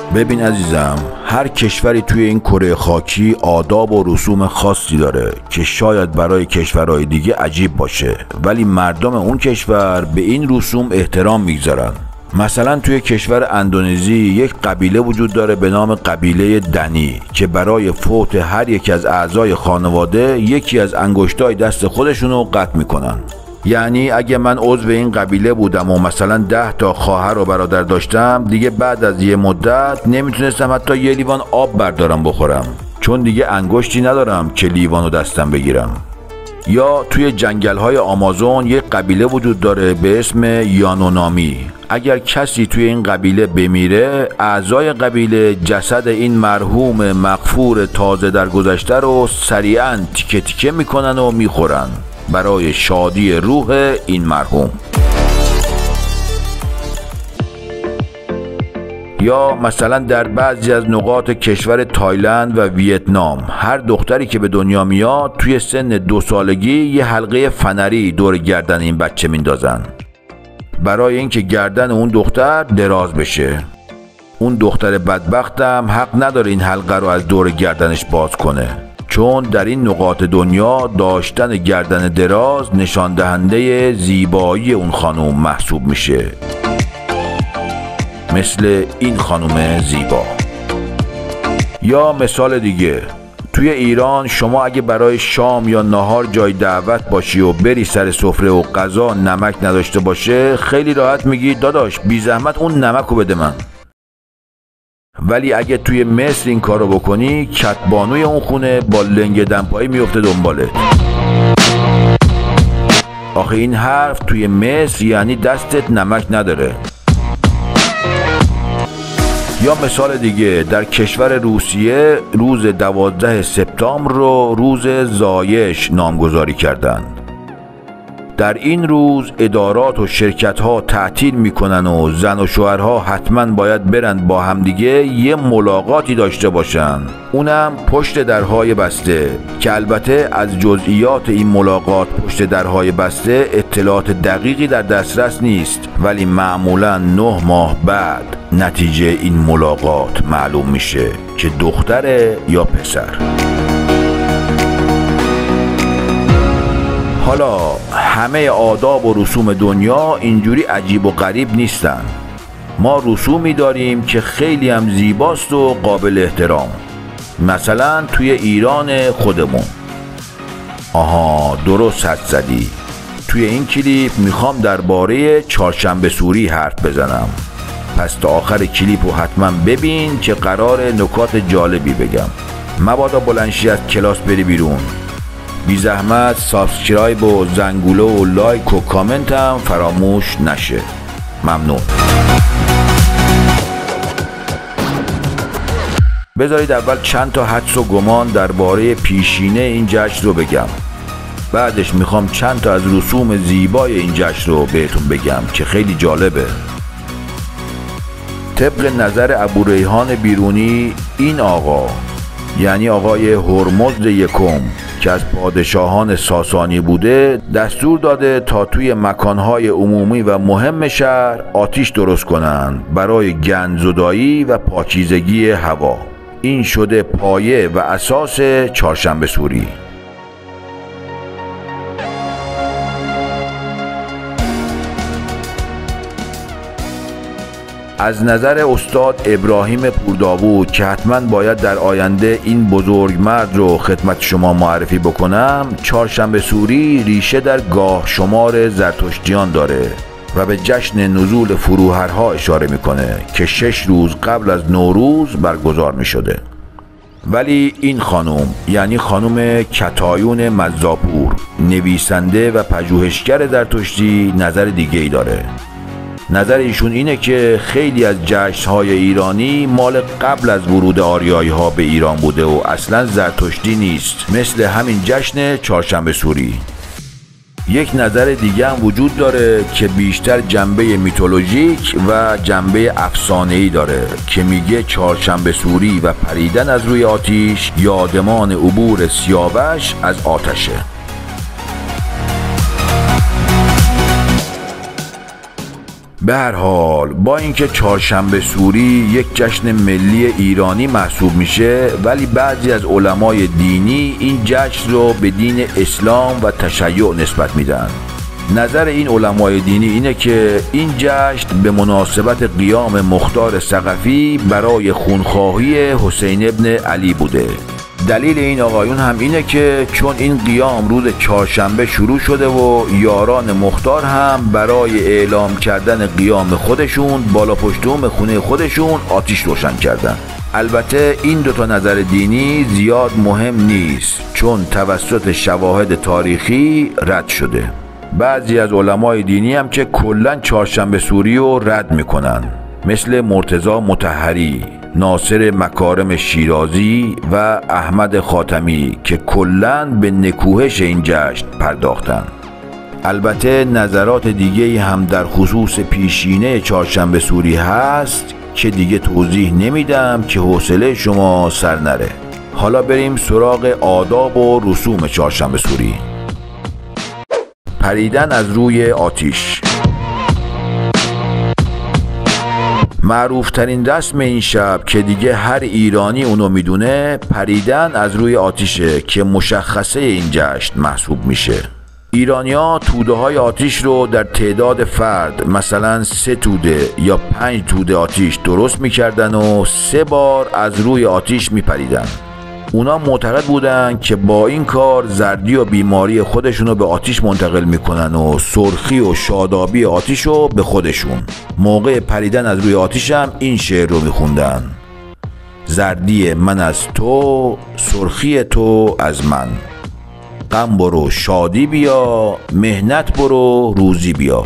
ببین عزیزم، هر کشوری توی این کره خاکی آداب و رسوم خاصی داره که شاید برای کشورهای دیگه عجیب باشه، ولی مردم اون کشور به این رسوم احترام میگذارن. مثلا توی کشور اندونزی یک قبیله وجود داره به نام قبیله دنی که برای فوت هر یک از اعضای خانواده یکی از انگشتای دست خودشونو قطع میکنن. یعنی اگه من عضو این قبیله بودم و مثلا 10 تا خواهر و برادر داشتم، دیگه بعد از یه مدت نمیتونستم حتی یه لیوان آب بردارم بخورم، چون دیگه انگشتی ندارم که لیوانو دستم بگیرم. یا توی جنگل‌های آمازون یک قبیله وجود داره به اسم یانونامی. اگر کسی توی این قبیله بمیره، اعضای قبیله جسد این مرحوم مغفور تازه درگذشته رو سریعاً تیکه تیکه میکنن و میخورن برای شادی روح این مرحوم. یا مثلا در بعضی از نقاط کشور تایلند و ویتنام، هر دختری که به دنیا میاد توی سن 2 سالگی یه حلقه فنری دور گردن این بچه میندازن برای اینکه گردن اون دختر دراز بشه. اون دختر بدبختم حق نداره این حلقه رو از دور گردنش باز کنه، چون در این نقاط دنیا داشتن گردن دراز نشان دهنده زیبایی اون خانم محسوب میشه، مثل این خانم زیبا. یا مثال دیگه، توی ایران شما اگه برای شام یا نهار جای دعوت باشی و بری سر سفره و غذا نمک نداشته باشه، خیلی راحت میگی داداش بی زحمت اون نمکو بده من. ولی اگه توی مصر این کارو بکنی، کتبانوی اون خونه با لنگ دمپایی میفته دنباله. آخه این حرف توی مصر یعنی دستت نمک نداره. یا مثال دیگه، در کشور روسیه روز 12 سپتامبر رو روز زایش نامگذاری کردن. در این روز ادارات و شرکت‌ها تعطیل میکنن و زن و شوهرها حتما باید برن با همدیگه یه ملاقاتی داشته باشن، اونم پشت درهای بسته، که البته از جزئیات این ملاقات پشت درهای بسته اطلاعات دقیقی در دسترس نیست، ولی معمولاً 9 ماه بعد نتیجه این ملاقات معلوم میشه که دختره یا پسر. حالا همه آداب و رسوم دنیا اینجوری عجیب و غریب نیستن. ما رسومی داریم که خیلی هم زیباست و قابل احترام. مثلا توی ایران خودمون. درست حد زدی. توی این کلیپ میخوام درباره چهارشنبه سوری حرف بزنم. پس تا آخر کلیپو حتما ببین که قرار نکات جالبی بگم. مبادا بلنشی از کلاس بری بیرون. بی زحمت سابسکرایب و زنگوله و لایک و کامنت هم فراموش نشه. ممنون. بذارید اول چند تا حدس و گمان درباره پیشینه این جشن رو بگم. بعدش میخوام چند تا از رسوم زیبای این جشن رو بهتون بگم که خیلی جالبه. طبق نظر ابوریحان بیرونی، این آقا یعنی آقای هرمزد یکم که از پادشاهان ساسانی بوده، دستور داده تا توی مکانهای عمومی و مهم شهر آتیش درست کنن برای گندزدایی و پاکیزگی هوا. این شده پایه و اساس چهارشنبه سوری. از نظر استاد ابراهیم پورداوود که حتما باید در آینده این بزرگ مرد رو خدمت شما معرفی بکنم، چهارشنبه سوری ریشه در گاه شمار زرتشتیان داره و به جشن نزول فروهرها اشاره میکنه که 6 روز قبل از نوروز برگزار میشده. ولی این خانم یعنی خانم کتایون مزاپور، نویسنده و پژوهشگر زرتشتی، نظر دیگه ای داره. نظر ایشون اینه که خیلی از جشن‌های ایرانی مال قبل از ورود آریایی ها به ایران بوده و اصلا زرتشتی نیست، مثل همین جشن چهارشنبه سوری. یک نظر دیگه هم وجود داره که بیشتر جنبه میتولوژیک و جنبه افسانه‌ای داره که میگه چهارشنبه سوری و پریدن از روی آتیش یادمان عبور سیاوش از آتشه. به هر حال با اینکه چهارشنبه سوری یک جشن ملی ایرانی محسوب میشه، ولی بعضی از علمای دینی این جشن رو به دین اسلام و تشیع نسبت میدن. نظر این علمای دینی اینه که این جشن به مناسبت قیام مختار ثقفی برای خونخواهی حسین ابن علی بوده. دلیل این آقایون هم اینه که چون این قیام روز چهارشنبه شروع شده و یاران مختار هم برای اعلام کردن قیام خودشون بالا پشتوم خونه خودشون آتش روشن کردن. البته این دوتا نظر دینی زیاد مهم نیست چون توسط شواهد تاریخی رد شده. بعضی از علمای دینی هم که کلن چهارشنبه سوری رو رد میکنن، مثل مرتضی مطهری، ناصر مکارم شیرازی و احمد خاتمی که کلن به نکوهش این جشن پرداختن. البته نظرات دیگه هم در خصوص پیشینه چهارشنبه سوری هست که دیگه توضیح نمیدم که حوصله شما سر نره. حالا بریم سراغ آداب و رسوم چهارشنبه سوری. پریدن از روی آتش. معروف ترین رسم این شب که دیگه هر ایرانی اونو میدونه پریدن از روی آتیشه که مشخصه این جشن محسوب میشه. ایرانی‌ها توده های آتیش رو در تعداد فرد مثلا 3 توده یا 5 توده آتیش درست میکردن و 3 بار از روی آتیش میپریدن. اونا معتقد بودن که با این کار زردی و بیماری خودشونو به آتیش منتقل میکنن و سرخی و شادابی آتیشو به خودشون. موقع پریدن از روی آتیش هم این شعر رو میخوندن: زردی من از تو، سرخی تو از من، غم برو شادی بیا، مهنت برو روزی بیا.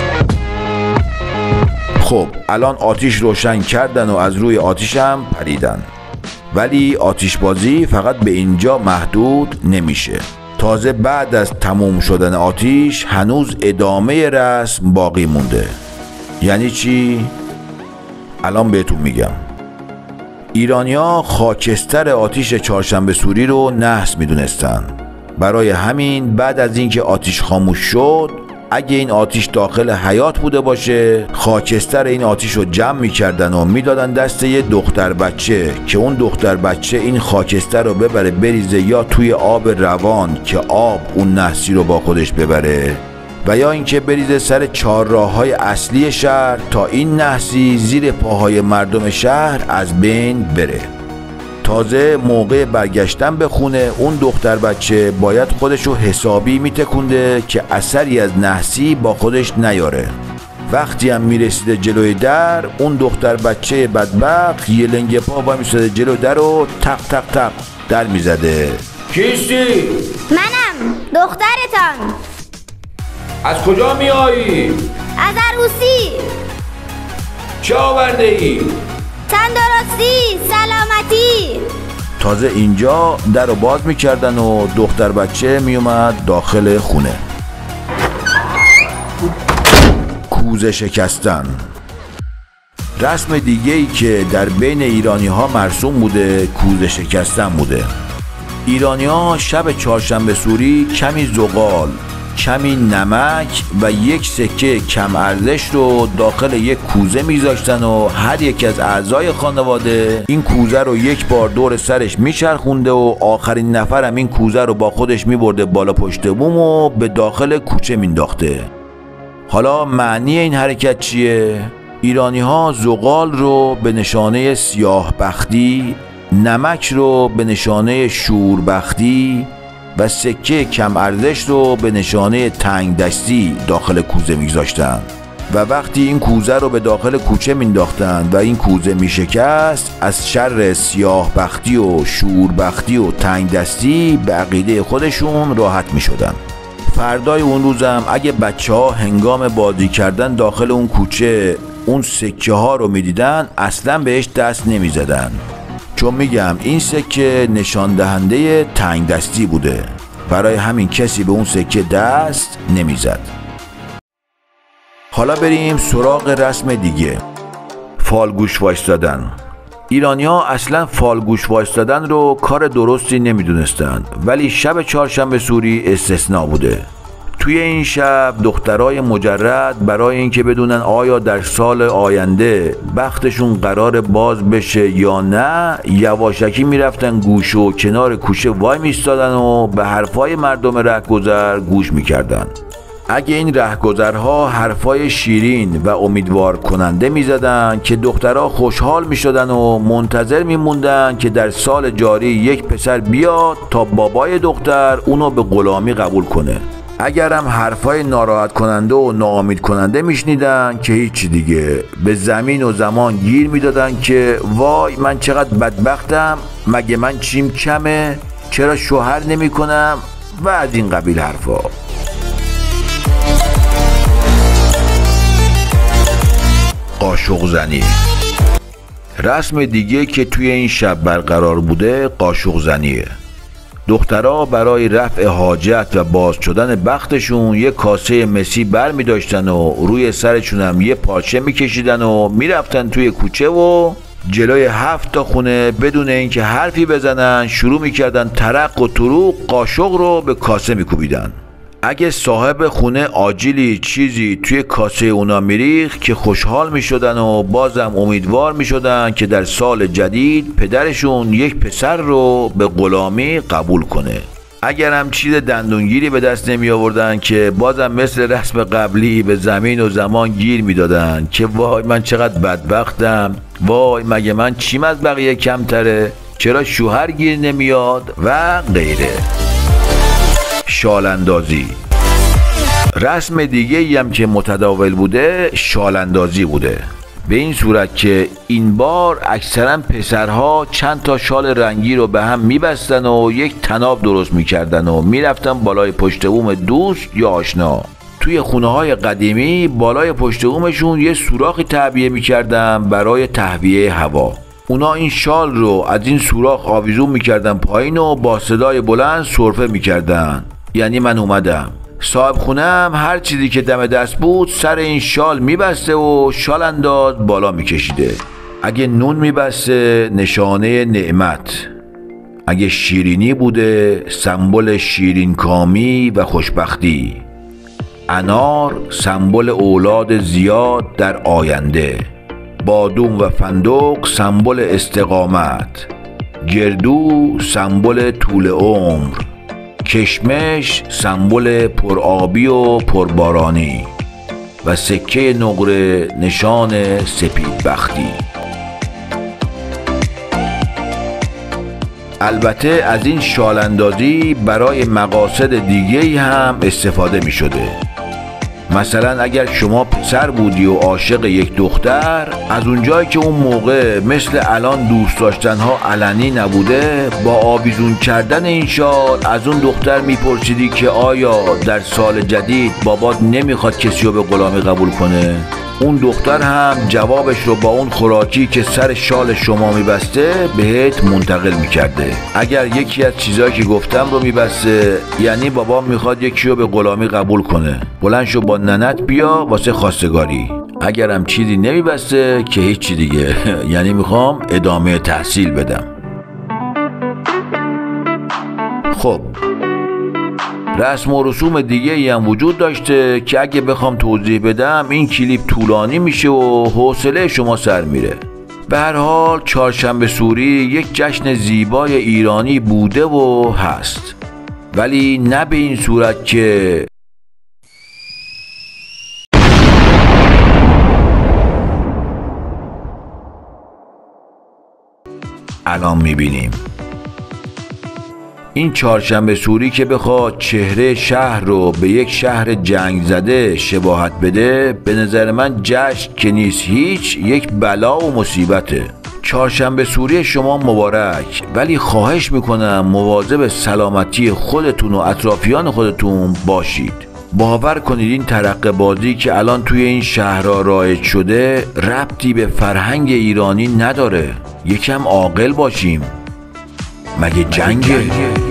خب الان آتیش روشن کردن و از روی آتیش هم پریدن، ولی آتیش بازی فقط به اینجا محدود نمیشه. تازه بعد از تموم شدن آتیش هنوز ادامه رسم باقی مونده. یعنی چی؟ الان بهتون میگم. ایرانی‌ها خاکستر آتیش چهارشنبه سوری رو نحس میدونستن. برای همین بعد از اینکه آتیش خاموش شد، اگه این آتیش داخل حیاط بوده باشه، خاکستر این آتیش رو جمع میکردن و میدادن دست یه دختر بچه که اون دختر بچه این خاکستر رو ببره بریزه یا توی آب روان که آب اون نحسی رو با خودش ببره، و یا اینکه بریزه سر چهارراه‌های اصلی شهر تا این نحسی زیر پاهای مردم شهر از بین بره. تازه موقع برگشتن به خونه اون دختر بچه باید خودشو حسابی میتکونده که اثری از نحسی با خودش نیاره. وقتی هم میرسیده جلوی در، اون دختر بچه بدبخت یه لنگ پا با میساده جلو در و تق تق تق در میزده. کیستی؟ منم، دخترتان. از کجا میایی؟ از عروسی. چه آورده ای؟ تندرستی، سلامتی. تازه اینجا در رو باز میکردن و دختر بچه میومد داخل خونه. کوزه شکستن. رسم دیگه‌ای که در بین ایرانی ها مرسوم بوده کوزه شکستن بوده. ایرانی ها شب چهارشنبه سوری کمی زغال، کمی نمک و یک سکه کم ارزش رو داخل یک کوزه میذاشتن و هر یک از اعضای خانواده این کوزه رو یک بار دور سرش میچرخونده و آخرین نفرم این کوزه رو با خودش میبرده بالا پشت بوم و به داخل کوچه مینداخته. حالا معنی این حرکت چیه؟ ایرانی ها زغال رو به نشانه سیاه بختی، نمک رو به نشانه شوربختی و سکه کم ارزش رو به نشانه تنگ دستی داخل کوزه میگذاشتن و وقتی این کوزه رو به داخل کوچه مینداختن و این کوزه میشکست، از شر سیاه بختی و شور بختی و تنگ دستی به عقیده خودشون راحت میشدن. فردای اون روزم اگه بچه ها هنگام بازی کردن داخل اون کوچه اون سکه ها رو میدیدن، اصلا بهش دست نمیزدن، چون میگم این سکه نشان دهنده تنگ دستی بوده. برای همین کسی به اون سکه دست نمیزد. حالا بریم سراغ رسم دیگه، فالگوش وایستادن. ایرانی‌ها اصلا فالگوش وایستادن رو کار درستی نمیدونستن، ولی شب چهارشنبه سوری استثناء بوده. توی این شب دخترای مجرد برای اینکه بدونن آیا در سال آینده بختشون قرار باز بشه یا نه، یواشکی میرفتن گوش و کنار کوچه وای میستادن و به حرفای مردم رهگذر گوش میکردن. اگه این رهگذرها حرفای شیرین و امیدوار کننده میزدن که دخترها خوشحال میشدن و منتظر میموندن که در سال جاری یک پسر بیاد تا بابای دختر اونو به غلامی قبول کنه. اگر هم حرفای ناراحت کننده و ناامید کننده میشنیدن که هیچی دیگه، به زمین و زمان گیر میدادن که وای من چقدر بدبختم، مگه من چیم کمه، چرا شوهر نمی کنم و از این قبیل حرفا. قاشق زنی. رسم دیگه که توی این شب برقرار بوده قاشق زنیه. دخترها برای رفع حاجت و باز شدن بختشون یه کاسه مسی بر می داشتن و روی سرشون هم یه پارچه می کشیدن و می رفتن توی کوچه و جلوی 7 تا خونه بدون اینکه حرفی بزنن شروع می کردن ترق و تروق قاشق رو به کاسه می کوبیدن. اگه صاحب خونه آجیلی چیزی توی کاسه اونا میریخت که خوشحال میشدن و بازم امیدوار میشدن که در سال جدید پدرشون یک پسر رو به غلامی قبول کنه. اگر هم چیز دندونگیری به دست نمی آوردن که بازم مثل رسم قبلی به زمین و زمان گیر میدادن که وای من چقدر بدبختم، وای مگه من چیم از بقیه کمتره، چرا شوهر گیر نمیاد و غیره. شالاندازی. رسم دیگه ای هم که متداول بوده شالاندازی بوده، به این صورت که این بار اکثرا پسرها چند تا شال رنگی رو به هم میبستن و یک طناب درست میکردن و میرفتن بالای پشت بوم دوست یا آشنا. توی خونه های قدیمی بالای پشت بومشون یه سوراخی تعبیه میکردن برای تهویه هوا. اونا این شال رو از این سوراخ آویزون میکردن پایین و با صدای بلند سرفه میکردن، یعنی من اومدم. صاحب خونم هر چیزی که دم دست بود سر این شال میبسته و شال انداز بالا میکشیده. اگه نون میبسته نشانه نعمت، اگه شیرینی بوده سمبل شیرین کامی و خوشبختی، انار سمبل اولاد زیاد در آینده، بادوم و فندق سمبل استقامت، گردو سمبل طول عمر، کشمش سمبل پرآبی و پربارانی و سکه نقره نشان سپید بختی. البته از این شالاندازی برای مقاصد دیگه‌ای هم استفاده می شده. مثلا اگر شما پسر بودی و عاشق یک دختر، از اونجایی که اون موقع مثل الان دوست داشتنها علنی نبوده، با آویزون کردن این شال از اون دختر میپرسیدی که آیا در سال جدید بابات نمیخواد کسی رو به غلامی قبول کنه؟ اون دختر هم جوابش رو با اون خوراکی که سر شال شما میبسته بهت منتقل میکرده. اگر یکی از چیزایی که گفتم رو میبسته، یعنی بابا میخواد یکی رو به غلامی قبول کنه، بلند شو با ننت بیا واسه خواستگاری. اگر هم چیزی نمیبسته که هیچی دیگه، یعنی میخوام ادامه تحصیل بدم. خب رسم و رسوم دیگه ای هم وجود داشته که اگه بخوام توضیح بدم این کلیپ طولانی میشه و حوصله شما سر میره. به هر حال چهارشنبه سوری یک جشن زیبای ایرانی بوده و هست، ولی نه به این صورت که الان میبینیم. این چهارشنبه سوری که بخواد چهره شهر رو به یک شهر جنگ زده شباهت بده، به نظر من جشن که نیست هیچ، یک بلا و مصیبته. چهارشنبه سوری شما مبارک، ولی خواهش میکنم مواظب سلامتی خودتون و اطرافیان خودتون باشید. باور کنید این ترقه بازی که الان توی این شهرها رایج شده ربطی به فرهنگ ایرانی نداره. یکم عاقل باشیم، مگه جنگه؟